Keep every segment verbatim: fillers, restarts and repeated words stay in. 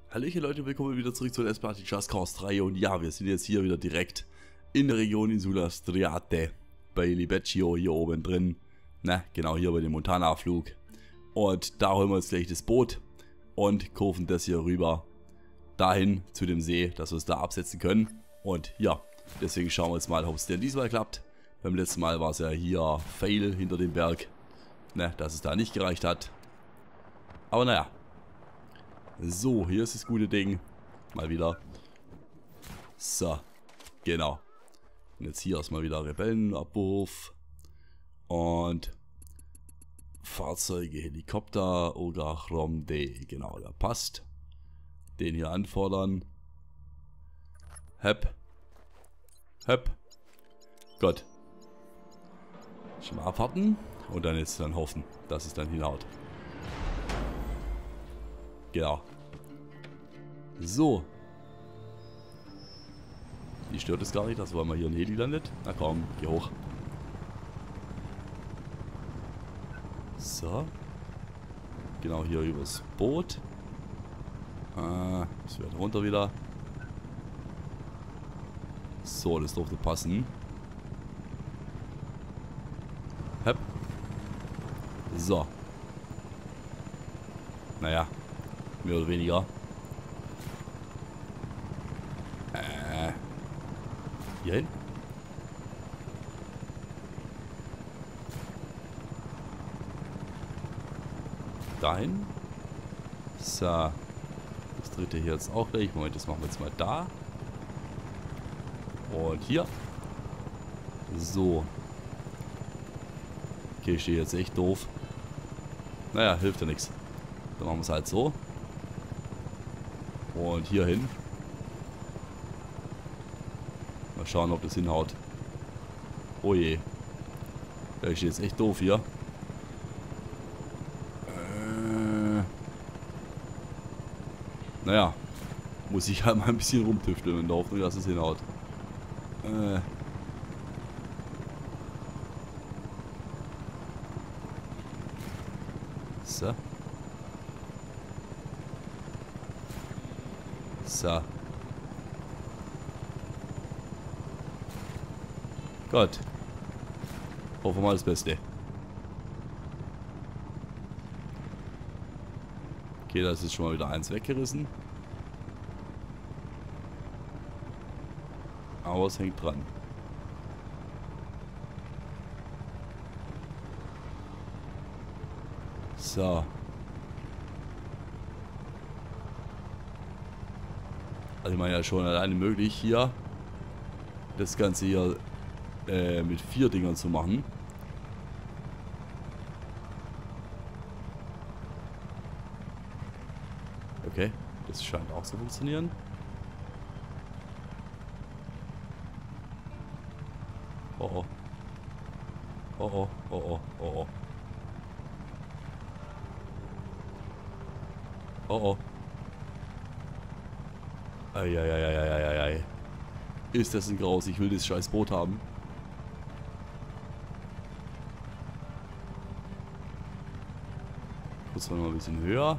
Hallöchen Leute, willkommen wieder zurück zu Let's Play Just Cause drei und ja, wir sind jetzt hier wieder direkt in der Region Insula Striate bei Libeccio hier oben drin, ne, genau hier bei dem Montana-Flug und da holen wir jetzt gleich das Boot und kurven das hier rüber dahin zu dem See, dass wir es da absetzen können und ja, deswegen schauen wir jetzt mal, ob es denn diesmal klappt. Beim letzten Mal war es ja hier Fail hinter dem Berg, ne, dass es da nicht gereicht hat, aber naja. So, hier ist das gute Ding. Mal wieder. So, genau. Und jetzt hier erstmal wieder Rebellenabwurf. Und Fahrzeuge, Helikopter, Ogachrom-D. Genau, der passt. Den hier anfordern. Hep. Hep. Gut. Schon mal abwarten. Und dann jetzt dann hoffen, dass es dann hinhaut. Genau. So. Die stört es gar nicht, dass wir mal hier ein Heli landet. Na komm, geh hoch. So. Genau hier übers Boot. Ah, das wird runter wieder. So, das dürfte passen. Hep. So. Naja. Mehr oder weniger. Äh. Hier hin. Dahin. So. Das dritte hier jetzt auch gleich. Moment, das machen wir jetzt mal da. Und hier. So. Okay, ich stehe jetzt echt doof. Naja, hilft ja nichts. Dann machen wir es halt so. Und hier hin. Mal schauen, ob das hinhaut. Oh je. Ja, ich stehe jetzt echt doof hier. Äh. Naja. Muss ich halt mal ein bisschen rumtüfteln in der Hoffnung, dass es hinhaut. Äh. So. So. Gott. Hoffen wir mal das Beste. Okay, da ist jetzt schon mal wieder eins weggerissen. Aber es hängt dran. So. Also ich meine ja schon alleine möglich hier das Ganze hier äh, mit vier Dingern zu machen. Okay, das scheint auch zu funktionieren. Oh oh. Oh oh, oh oh, oh oh. Oh oh. Eieieiei. Ist das ein Graus? Ich will das scheiß Boot haben. Kurz mal ein bisschen höher.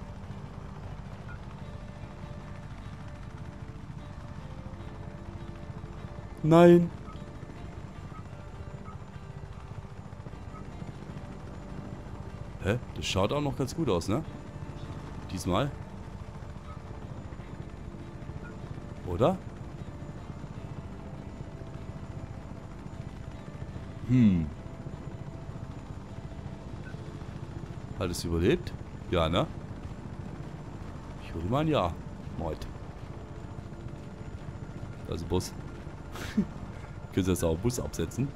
Nein. Hä? Das schaut auch noch ganz gut aus, ne? Diesmal. Oder? Hm. Hat es überlebt? Ja, ne? Ich würde mal ein Ja. Moit. Also Bus. Können Sie jetzt auch Bus absetzen?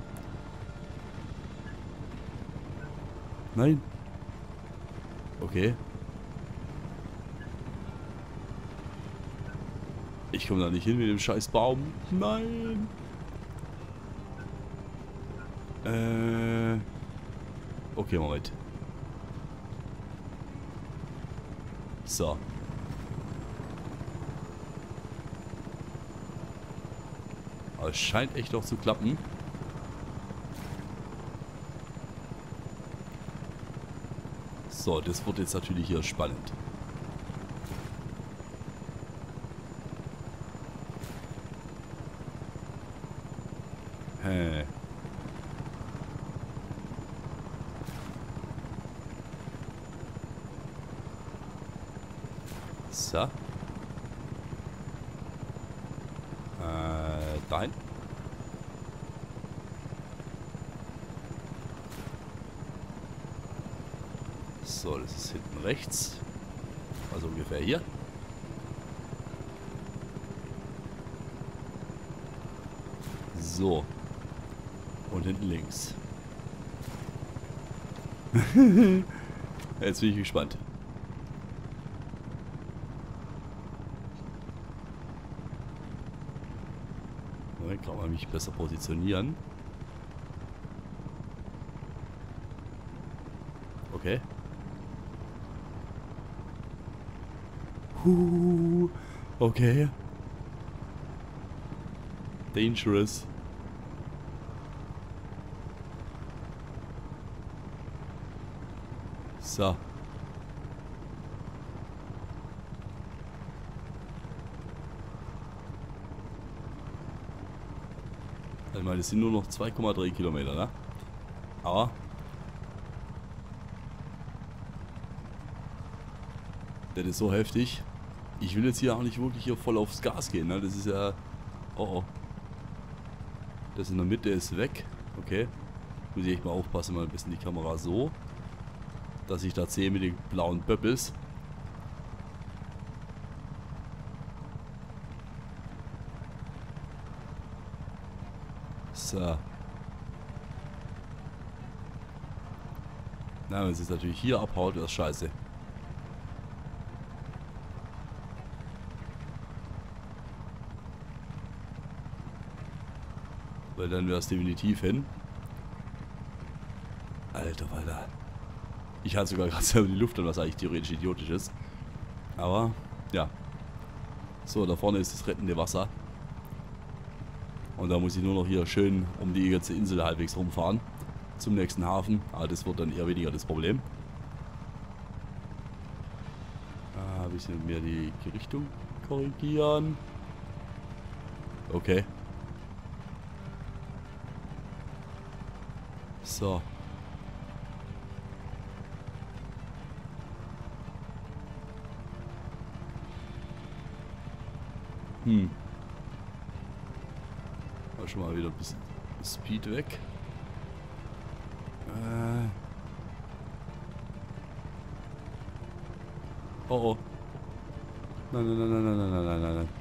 Nein. Okay. Ich komme da nicht hin mit dem scheiß Baum. Nein. Äh. Okay, Moment. So. Aber es scheint echt doch zu klappen. So, das wird jetzt natürlich hier spannend. Hä. So. Äh, dahin. So, das ist hinten rechts. Also ungefähr hier. So. Und hinten links. Jetzt bin ich gespannt. Dann kann man mich besser positionieren. Okay. Huh, okay. Dangerous. So. Ich meine, das sind nur noch zwei Komma drei Kilometer, ne? Aber das ist so heftig. Ich will jetzt hier auch nicht wirklich hier voll aufs Gas gehen, ne? Das ist ja... Oh oh. Das in der Mitte ist weg. Okay. Muss ich echt mal aufpassen, mal ein bisschen die Kamera so, dass ich da sehe mit den blauen Böppels. So. Na, wenn es jetzt natürlich hier abhaut, wäre das scheiße. Weil dann wäre es definitiv hin. Alter, Alter. Ich hatte sogar gerade selber die Luft an, was eigentlich theoretisch idiotisch ist. Aber, ja. So, da vorne ist das rettende Wasser. Und da muss ich nur noch hier schön um die ganze Insel halbwegs rumfahren. Zum nächsten Hafen. Aber das wird dann eher weniger das Problem. Ah, ein bisschen mehr die Richtung korrigieren. Okay. So. Hm. War schon mal wieder ein bisschen Speed weg. Äh. Oh oh. Nein, nein, nein, nein, nein, nein, nein, nein, nein.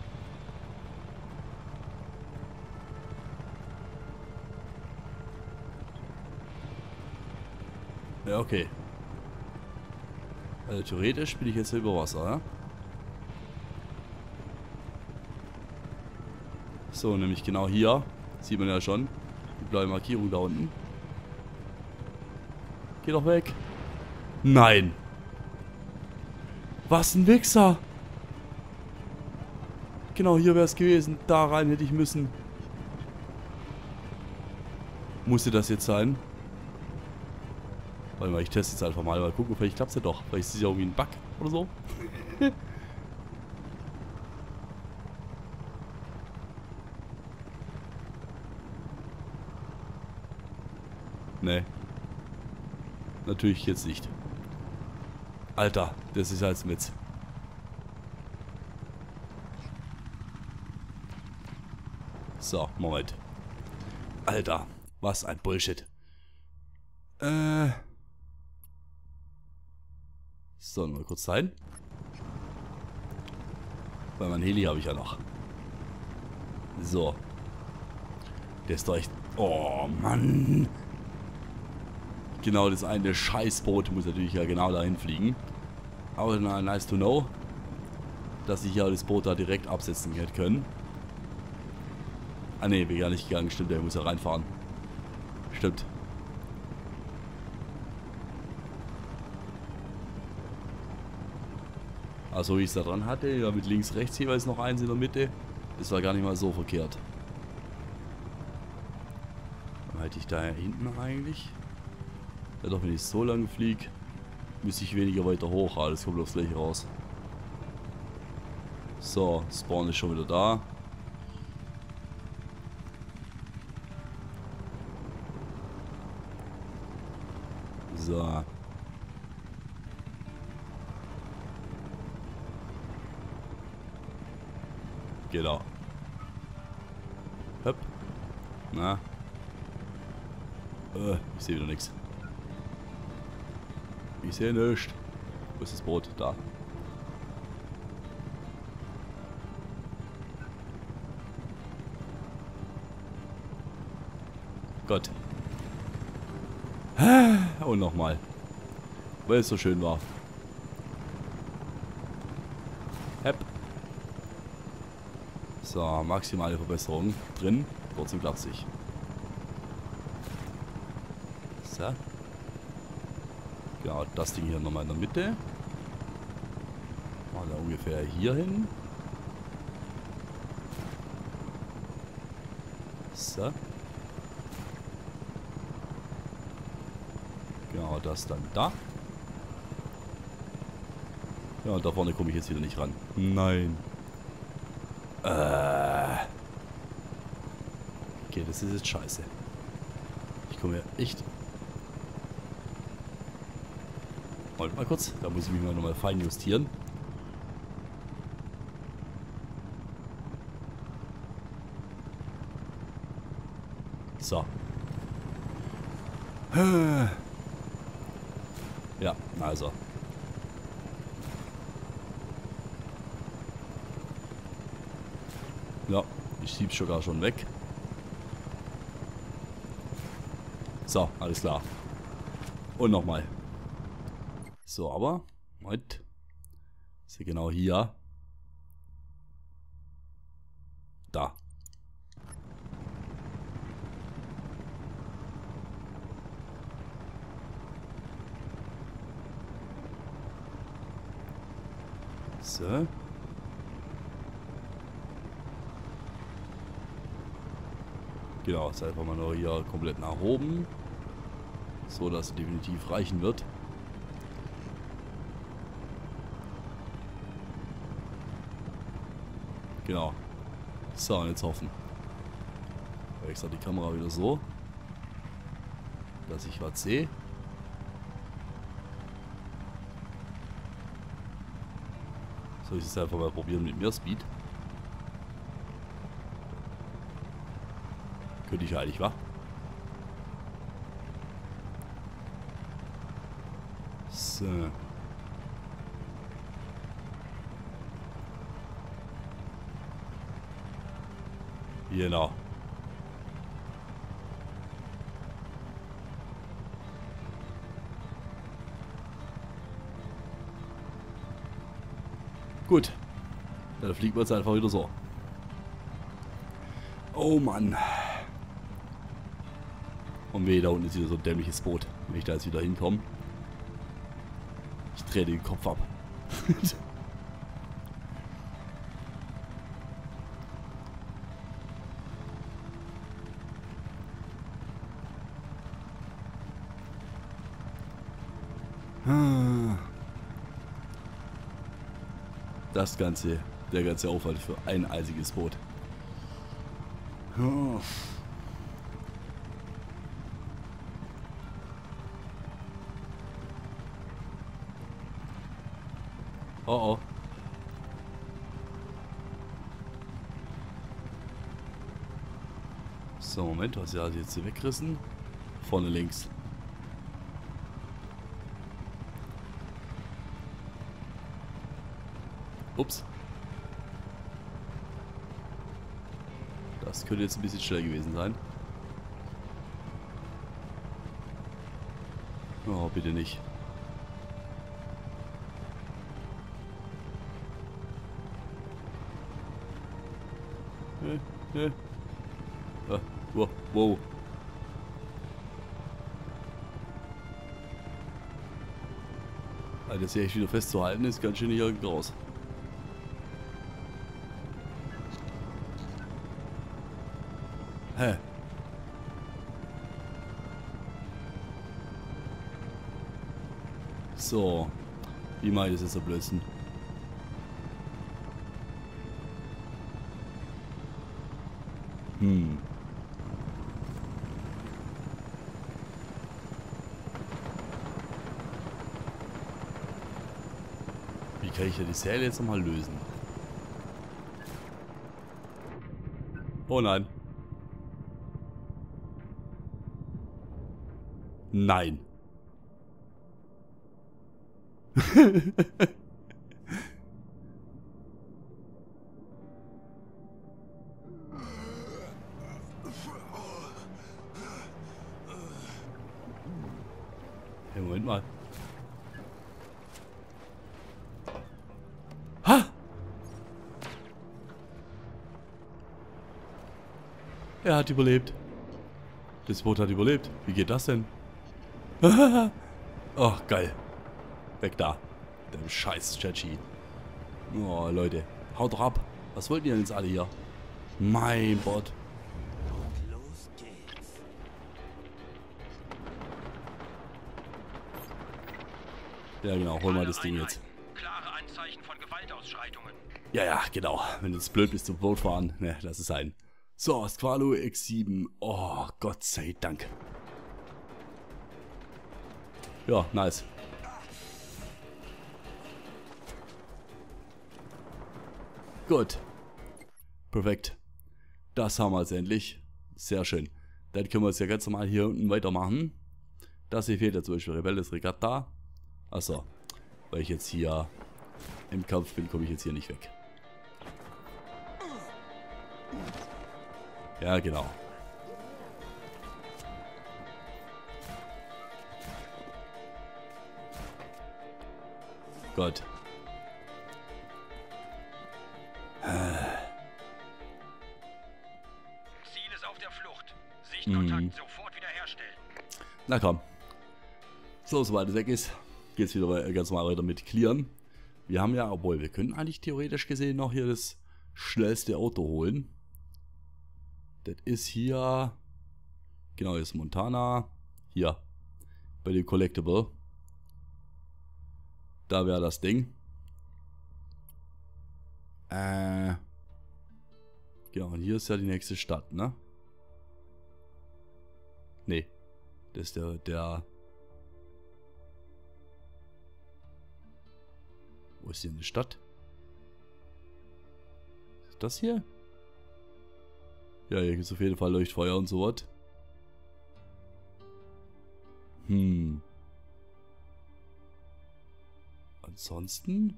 Ja, okay. Also theoretisch bin ich jetzt über Wasser, ja? So, nämlich genau hier. Sieht man ja schon. Die blaue Markierung da unten. Geh doch weg. Nein. Was ein Wichser. Genau, hier wäre es gewesen. Da rein hätte ich müssen. Musste das jetzt sein? Warte mal, ich teste jetzt einfach mal. Mal gucken, vielleicht klappt es ja doch. Vielleicht ist es ja irgendwie ein Bug oder so. Nee. Natürlich jetzt nicht. Alter, das ist halt mit. So, Moment. Alter, was ein Bullshit. Äh. So, mal kurz sein. Weil mein Heli habe ich ja noch. So. Der ist doch echt... Oh, Mann. Genau, das eine Scheißboot muss natürlich ja genau dahin fliegen. Aber na, nice to know, dass ich ja das Boot da direkt absetzen hätte können. Ah ne, bin gar nicht gegangen. Stimmt, der muss ja reinfahren. Stimmt. Also wie ich es da dran hatte, ja, mit links, rechts jeweils noch eins in der Mitte. Das war gar nicht mal so verkehrt. Dann halte ich da hinten eigentlich. Ja doch, wenn ich so lang fliege, müsste ich weniger weiter hoch. Ah, das kommt aufs gleiche raus. So, Spawn ist schon wieder da. So. Genau. Hopp. Na. Äh, ich sehe wieder nichts. Ich sehe nichts. Wo ist das Boot? Da. Gott. Und nochmal. Weil es so schön war. Hepp. So, maximale Verbesserung drin. Kurz und klassisch. So. Genau, das Ding hier nochmal in der Mitte. Mal da ungefähr hier hin. So. Genau, das dann da. Ja, und da vorne komme ich jetzt wieder nicht ran. Nein. Äh. Okay, das ist jetzt scheiße. Ich komme ja echt... Warte mal kurz, da muss ich mich mal nochmal fein justieren. So. Ja, also. Ja, ich schieb's sogar schon weg. So, alles klar. Und nochmal. So, aber, Moment. Ist ja genau hier. Da. So. Genau, jetzt einfach mal noch hier komplett nach oben. So, dass es definitiv reichen wird. Genau. So, und jetzt hoffen. Ich extra die Kamera wieder so, dass ich was sehe. Soll ich es einfach mal probieren mit mehr Speed? Könnte ich eigentlich, wa? So. Genau. Gut. Dann fliegen wir jetzt einfach wieder so. Oh Mann. Und weh, da unten ist wieder so ein dämliches Boot. Wenn ich da jetzt wieder hinkomme. Ich drehe den Kopf ab. Das Ganze, der ganze Aufwand für ein einziges Boot. Oh. Oh oh. So, Moment, was ja jetzt hier weggerissen? Vorne links. Ups. Das könnte jetzt ein bisschen schnell gewesen sein. Oh, bitte nicht. Äh, äh. Ah, wow, wow. Das hier echt wieder festzuhalten ist ganz schön hier raus. Hä? So. Wie mache ich das jetzt am blödsten? Hm. kann ich ja die Säle jetzt nochmal lösen? Oh nein. Nein. Hey, Moment mal. Ha! Er hat überlebt. Das Boot hat überlebt. Wie geht das denn? Oh, geil. Weg da. Der scheiß Chachi. Oh, Leute. Haut doch ab. Was wollten ihr denn jetzt alle hier? Mein Gott. Los geht's. Ja, genau. Hol mal das Ding jetzt. Klare Anzeichen von Gewaltausschreitungen. Ja, ja, genau. Wenn du jetzt blöd bist zum Boot fahren, ne, lass es sein. So, Squalo X sieben. Oh, Gott sei Dank. Ja, nice. Gut. Perfekt. Das haben wir jetzt endlich. Sehr schön. Dann können wir es ja ganz normal hier unten weitermachen. Das hier fehlt ja zum Beispiel Rebelles Regatta. Achso. Weil ich jetzt hier im Kampf bin, komme ich jetzt hier nicht weg. Ja, genau. Gott. Ziel ist auf der Flucht. Sichtkontakt Mhm. sofort wiederherstellen. Na komm. So, sobald es weg ist, geht es wieder ganz normal weiter mit Clearen. Wir haben ja, obwohl wir können eigentlich theoretisch gesehen noch hier das schnellste Auto holen. Das ist hier, genau, ist Montana. Hier, bei dem Collectible. Da wäre das Ding. Äh, genau, und hier ist ja die nächste Stadt, ne? Nee, das ist der, der... Wo ist hier eine Stadt? Ist das hier? Ja, hier gibt es auf jeden Fall Leuchtfeuer und so was. Hm. Ansonsten?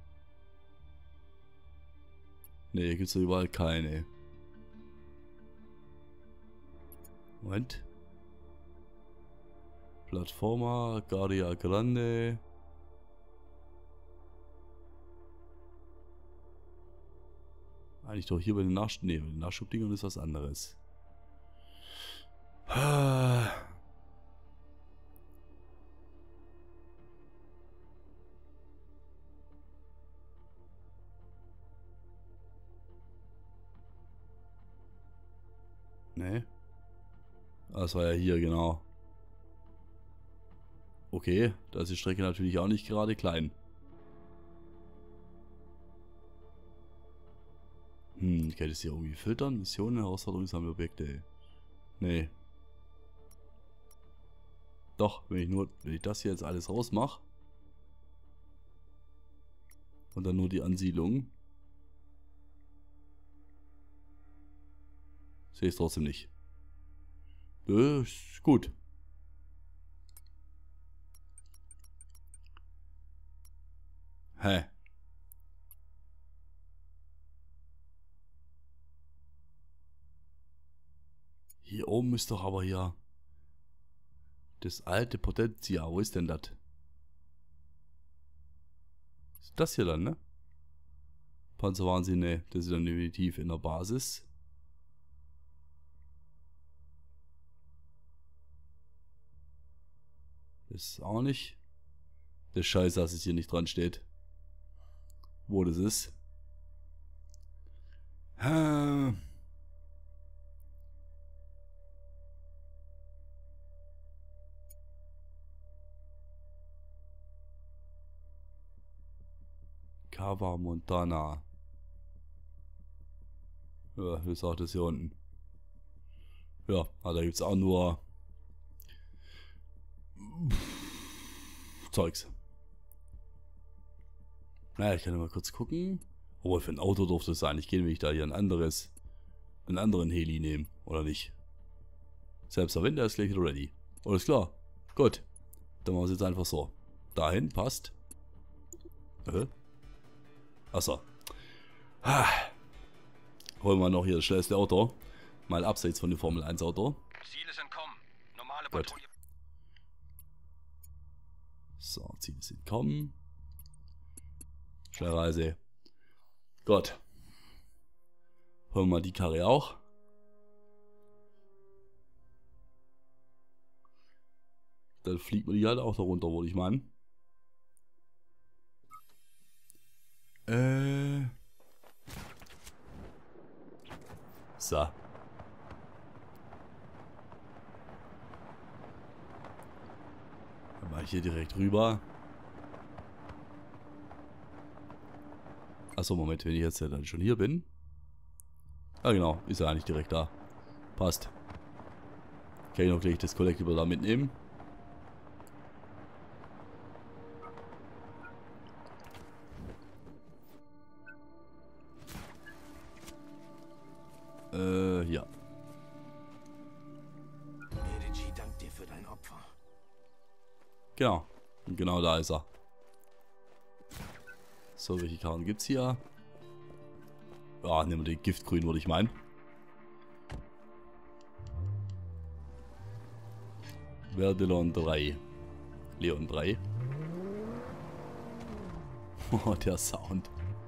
Ne, hier gibt es überall keine. Moment. Plattforma, Guardia Grande. Eigentlich doch hier bei den Nachschub... Ne, bei den Nachschubdingern ist was anderes. Ne. Das war ja hier, genau. Okay, da ist die Strecke natürlich auch nicht gerade klein. Hm, kann ich das hier irgendwie filtern? Missionen, Herausforderungen, Sammelobjekte. Nee. Doch, wenn ich nur, wenn ich das hier jetzt alles rausmache. Und dann nur die Ansiedlung. Sehe ich es trotzdem nicht. Das ist gut. Hä? Hier oben ist doch aber hier das alte Potentia. Wo ist denn das? Ist das hier dann, ne? Panzerwahnsinn, ne. Das ist dann definitiv in der Basis. Das ist auch nicht. Das Scheiße, dass es hier nicht dran steht. Wo das ist. Hm. Cava Montana. Ja, wie gesagt, das hier unten. Ja, aber da gibt es auch nur Zeugs. Naja, ich kann ja mal kurz gucken. Obwohl, für ein Auto durfte es sein. Ich gehe nämlich da hier ein anderes, einen anderen Heli nehmen, oder nicht? Selbst der Wind, der ist gleich ready. Alles klar. Gut. Dann machen wir es jetzt einfach so. Dahin, passt. Äh? Achso. Ah. Holen wir noch hier das schnellste Auto. Mal abseits von dem Formel eins Auto. Ziel ist entkommen. Normale Gut. Patrouille. So, Ziel ist entkommen. Schnellreise. Gut. Holen wir mal die Karre auch. Dann fliegt man die halt auch da runter, würde ich meinen. Äh. So. Dann mache ich hier direkt rüber. Achso, Moment, wenn ich jetzt ja dann schon hier bin. Ah genau, ist ja eigentlich direkt da. Passt. Kann ich noch gleich das Collectible da mitnehmen. Äh, ja. Medici dankt dir für dein Opfer. Genau. Und genau da ist er. So, welche Karten gibt's hier? Ja, nehmen wir den Giftgrün, würde ich meinen. Verdelon drei. Leon drei. Oh, der Sound.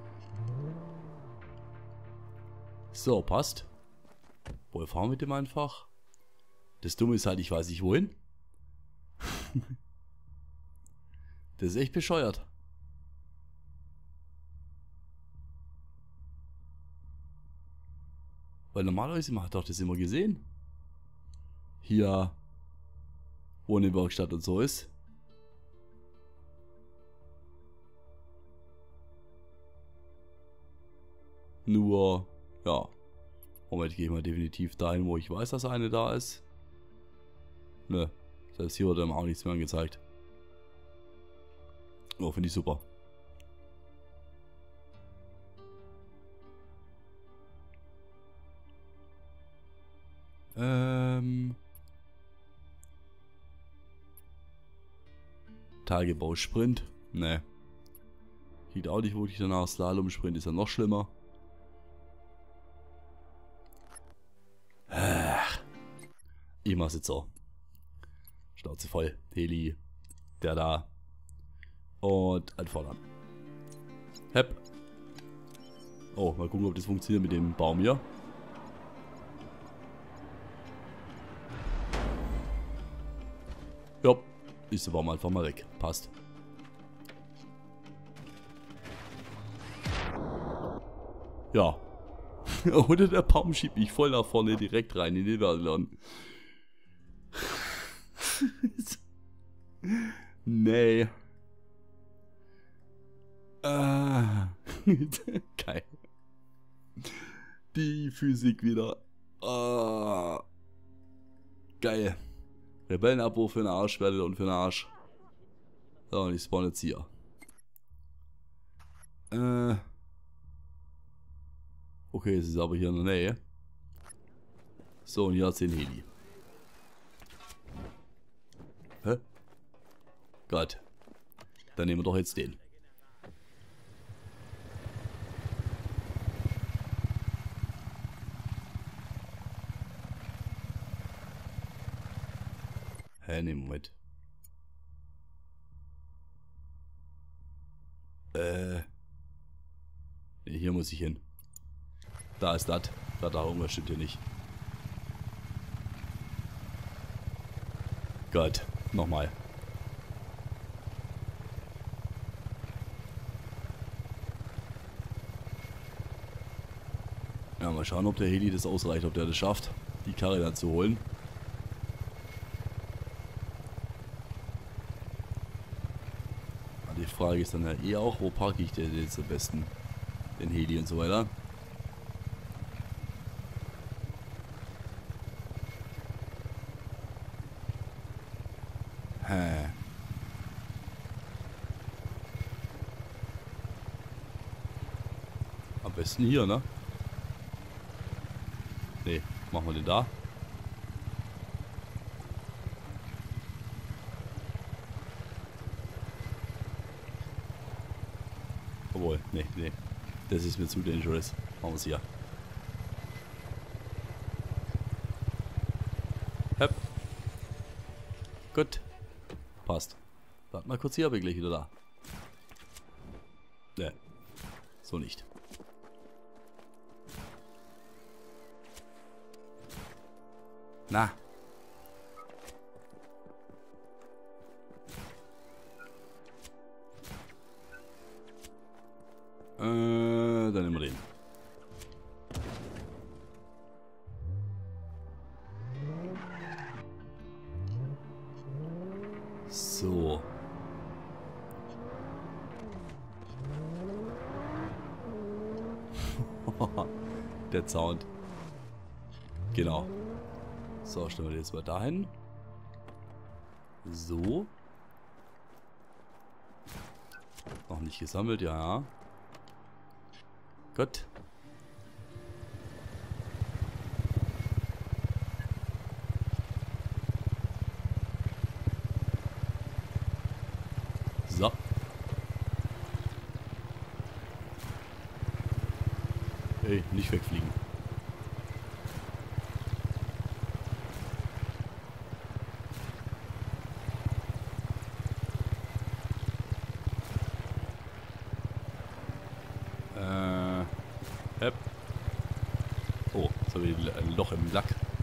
So, passt. Wohl fahren wir mit dem einfach. Das Dumme ist halt, ich weiß nicht wohin. Das ist echt bescheuert. Weil normalerweise, man hat doch das immer gesehen. Hier, wo eine Werkstatt und so ist. Nur, ja. Moment, gehe ich mal definitiv dahin, wo ich weiß, dass eine da ist. Ne, selbst hier wird einem auch nichts mehr angezeigt. Oh, finde ich super. Ähm. Tagebau-Sprint. Ne. Sieht auch nicht wirklich danach. Slalom-Sprint ist ja noch schlimmer. Ach. Ich mach's jetzt so. Schnauze voll. Heli. Der da. Und anfordern. Hepp. Oh, mal gucken, ob das funktioniert mit dem Baum hier. Ja, ist der Baum einfach mal weg. Passt. Ja. Oder der Baum schiebt mich voll nach vorne direkt rein in den Verdelon. Nee. Ah. Geil. Die Physik wieder. Ah. Geil. Rebellenabo für den Arsch, Verdelon für den Arsch. So, und ich spawn jetzt hier. Äh. Okay, es ist aber hier in der Nähe. So, und hier hat sie den Heli. Hä? Gott. Dann nehmen wir doch jetzt den. Hä, ne, Moment. Äh. Ne, hier muss ich hin. Da ist das. Da, da irgendwas stimmt hier nicht. Gott. Nochmal. Ja, mal schauen, ob der Heli das ausreicht, ob der das schafft, die Karre dann zu holen. Die Frage ist dann ja eh auch, wo parke ich denn jetzt am besten den Heli und so weiter. Hä. Am besten hier, ne? Ne, machen wir den da. Obwohl, ne, ne. Das ist mir zu dangerous. Machen wir es hier. Hep. Gut. Passt. Warte mal kurz hier, bin gleich wieder da. Ne. So nicht. Na. Äh, dann nehmen wir den. So. Der Sound. Genau. So, stellen wir den jetzt mal dahin. So. Noch nicht gesammelt, ja, ja. Gut. So. Ey, nicht wegfliegen. Äh. Hep. Oh, jetzt habe ich ein Loch im Lack.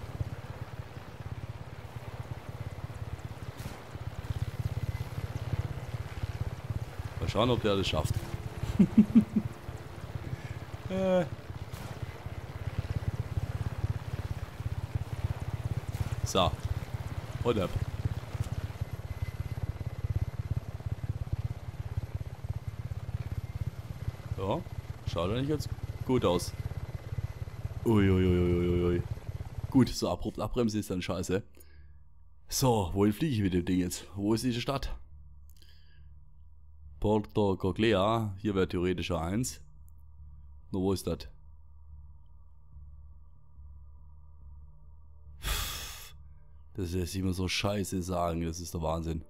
Mal schauen, ob der das schafft. äh. So. Und ab. Ja, schaut eigentlich ganz gut aus. Uiuiuiuiui. Gut, so abrupt abbremsen ist dann scheiße. So, wohin fliege ich mit dem Ding jetzt? Wo ist diese Stadt? Porto Coglea. Hier wäre theoretisch eins. Nur wo ist das? Das ist immer so scheiße sagen, das ist der Wahnsinn.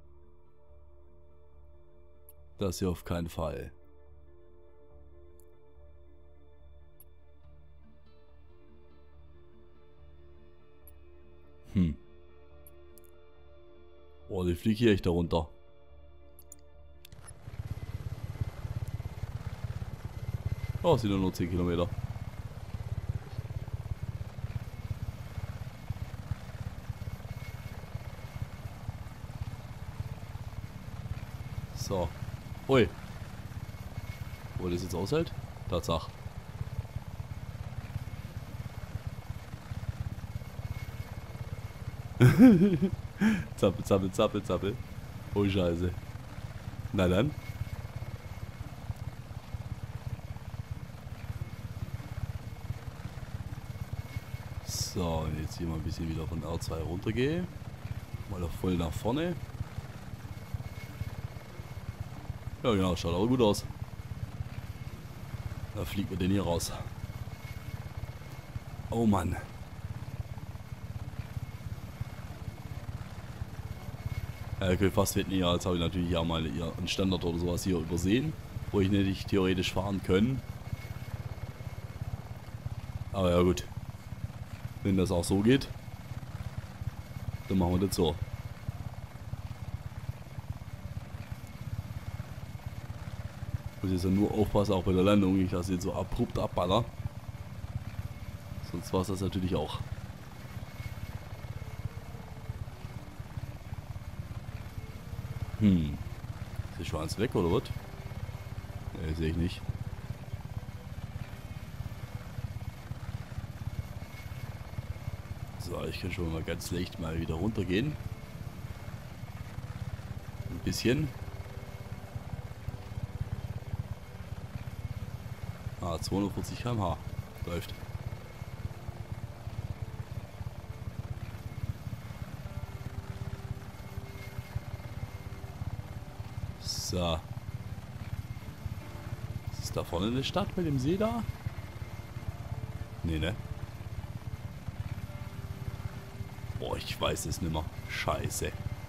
Das hier auf keinen Fall. Hm. Oh, die fliege hier echt da runter. Oh, sind nur zehn Kilometer. So. Ui. Wo das jetzt aushält? Tatsache. Zappel, zappel, zappel, zappel. Oh Scheiße. Na dann. So, und jetzt hier mal ein bisschen wieder von R zwei runtergehe. Mal auf voll nach vorne. Ja genau, schaut auch gut aus. Da fliegt mir den hier raus. Oh Mann. Ja, ich will fast wetten, ja, jetzt habe ich natürlich auch mal einen Standard oder sowas hier übersehen, wo ich nicht theoretisch fahren können. Aber ja gut. Wenn das auch so geht, dann machen wir das so. Muss jetzt ja nur aufpassen, auch bei der Landung, nicht dass ich jetzt so abrupt abballer. Sonst war es das natürlich auch. Hm. Ist der Schwanz weg oder was? Ne, sehe ich nicht. So, ich kann schon mal ganz leicht mal wieder runtergehen. Ein bisschen. Ah, zweihundertvierzig Kilometer pro Stunde. Läuft. So. Was ist Ist da vorne eine Stadt bei dem See da? Nee, ne? Boah, ich weiß es nimmer. Scheiße.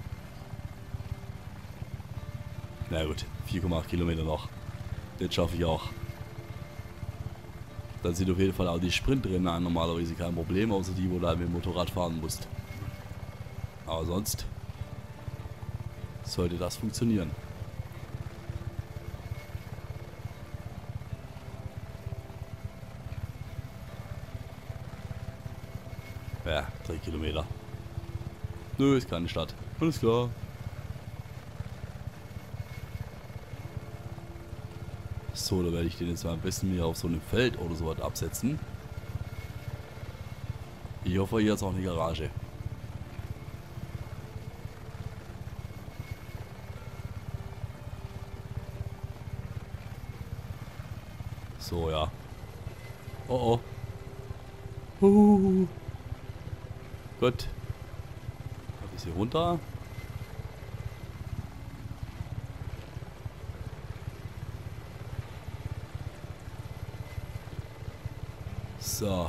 Na gut, vier Komma acht Kilometer noch. Das schaffe ich auch. Dann sind auf jeden Fall auch die Sprintrennen normalerweise kein Problem, außer die, wo du halt mit dem Motorrad fahren musst. Aber sonst sollte das funktionieren. Ja, drei Kilometer. Nö, ist keine Stadt. Alles klar. So, da werde ich den jetzt mal am besten mir auf so einem Feld oder so was absetzen. Ich hoffe, hier ist auch eine Garage. So, ja. Oh oh. Uh. Gut. Ein bisschen runter. So.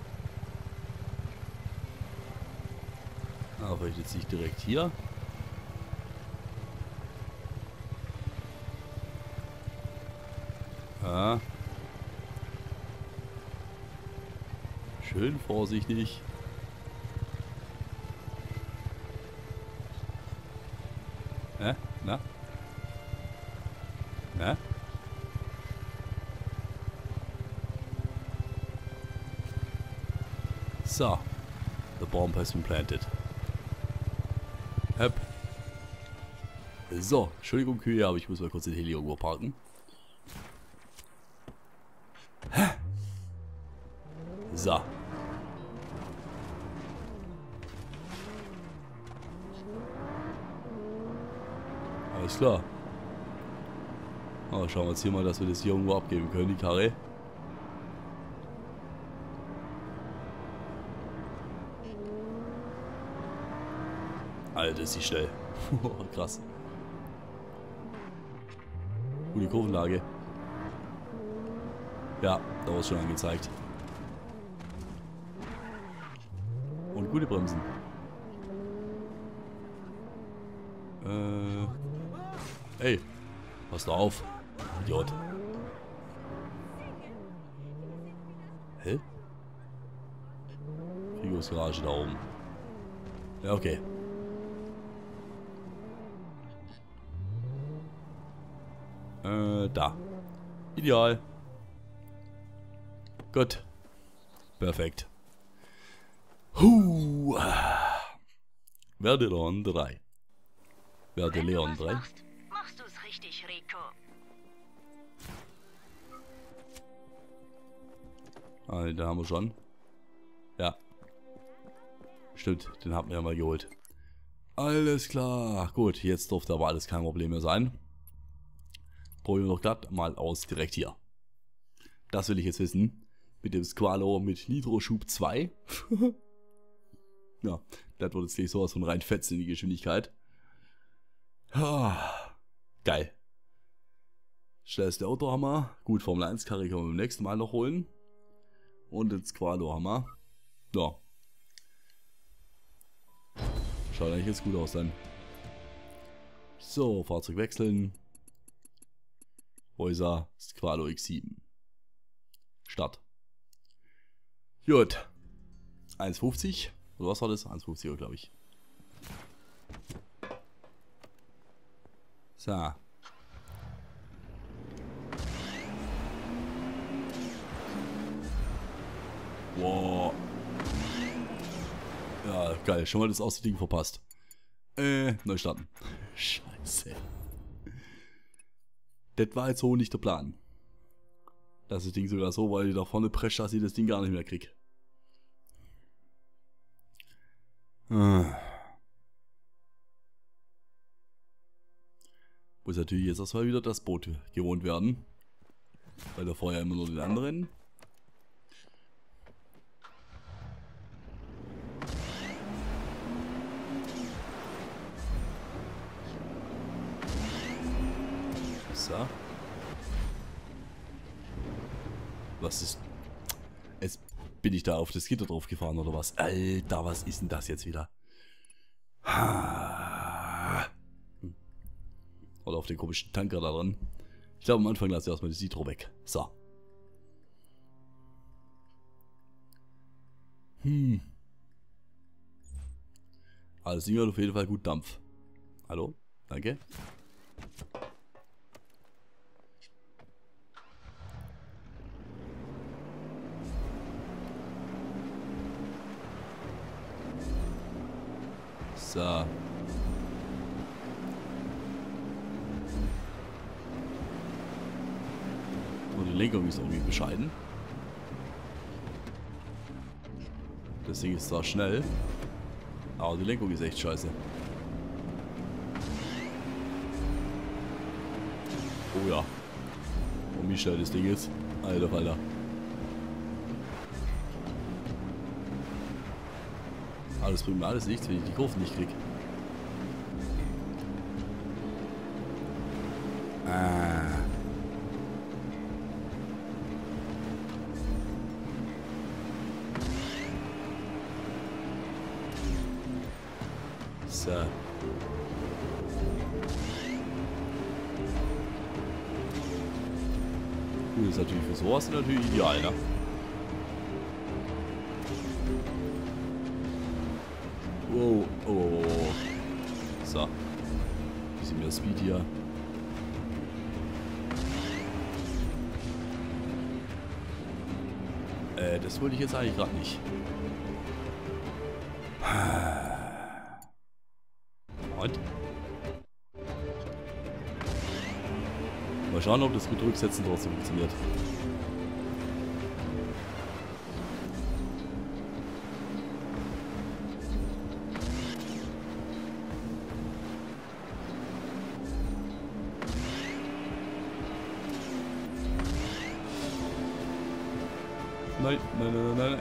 Aber vielleicht jetzt nicht direkt hier. Ja. Schön vorsichtig. Hä? Na? Na? So. The bomb has been planted. Hep. So. Entschuldigung, Kühe, aber ich muss mal kurz den Heli irgendwo parken. Hä? So. Alles klar. Oh, schauen wir jetzt hier mal, dass wir das hier irgendwo abgeben können, die Karre. Alter, ist die schnell. Krass. Gute Kurvenlage. Ja, da war es schon angezeigt. Und gute Bremsen. Äh. Ey, pass da auf. Idiot. Hä? Frigos Garage da oben. Ja, okay. Äh, da. Ideal. Gut. Perfekt. Huh. Werde drei. Werde Leon drei. Machst, machst du's richtig, Rico. Ah, den haben wir schon. Ja. Stimmt, den haben wir ja mal geholt. Alles klar. Gut, jetzt dürfte aber alles kein Problem mehr sein. Probieren wir doch glatt mal aus direkt hier. Das will ich jetzt wissen. Mit dem Squalo mit Nitro-Schub zwei. Ja, das wird jetzt gleich sowas von reinfetzen in die Geschwindigkeit. Ah, geil. Schnellste Autohammer. Gut, Formel eins Karre können wir beim nächsten Mal noch holen. Und den Squalo Hammer. Ja. Schaut eigentlich jetzt gut aus dann. So, Fahrzeug wechseln. Häuser, Squalo X sieben. Start. Gut. eins fünfzig. Oder was war das? eins fünfzig, glaube ich. So. Wow. Ja, geil. Schon mal das Ausding verpasst. Äh, neu starten. Scheiße. Das war jetzt so nicht der Plan. Dass das Ding sogar so weit da vorne prescht, dass ich das Ding gar nicht mehr krieg. Ah. Muss natürlich jetzt erstmal wieder das Boot gewohnt werden. Weil da vorher immer nur den anderen. So. Was ist... Jetzt bin ich da auf das Gitter drauf gefahren oder was? Alter, was ist denn das jetzt wieder? Oder auf den komischen Tanker da dran. Ich glaube, am Anfang lasse ich erstmal das Nitro weg. So. Hm. Also, das Ding hat auf jeden Fall gut Dampf. Hallo? Danke. So. Und die Lenkung ist irgendwie bescheiden. Das Ding ist zwar schnell, aber die Lenkung ist echt scheiße. Oh ja. Und wie schnell das Ding ist. Alter Falter. Aber das bringt mir alles nichts, wenn ich die Kurven nicht krieg. Ah. So. Gut, ist natürlich für sowas natürlich ideal, ne? Wow, oh, oh, oh. So. Bisschen mehr Speed hier. Äh, das wollte ich jetzt eigentlich gerade nicht. Und? Mal schauen, ob das mit Rücksetzen trotzdem funktioniert. Nein, nein, nein, nein,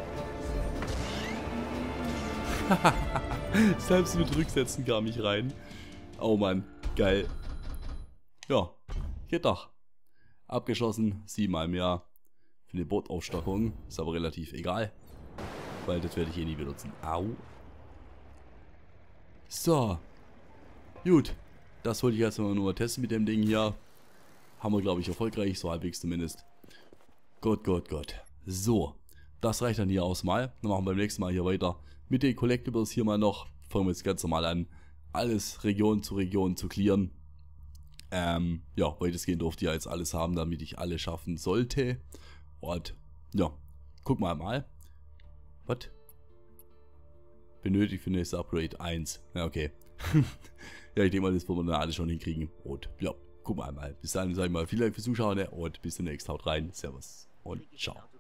nein. Selbst mit Rücksetzen kam ich rein. Oh Mann, geil. Ja, geht doch. Abgeschlossen, siebenmal im Jahr. Für eine Bootaufstockung. Ist aber relativ egal. Weil das werde ich eh nie benutzen. Au. So. Gut. Das wollte ich jetzt mal nur testen mit dem Ding hier. Haben wir, glaube ich, erfolgreich. So halbwegs zumindest. Gott, Gott, Gott. So, das reicht dann hier aus mal. Dann machen wir beim nächsten Mal hier weiter mit den Collectibles hier mal noch. Fangen wir jetzt ganz normal an, alles Region zu Region zu clearen. Ähm, ja, weitestgehend durfte ich ja jetzt alles haben, damit ich alle schaffen sollte. Und ja, guck mal mal. Was? Benötigt für nächstes Upgrade eins. Ja, okay. Ja, ich denke mal, das wollen wir dann alles schon hinkriegen. Und ja, guck mal mal. Bis dahin sage ich mal, vielen Dank fürs Zuschauen und bis demnächst. Haut rein. Servus und ciao.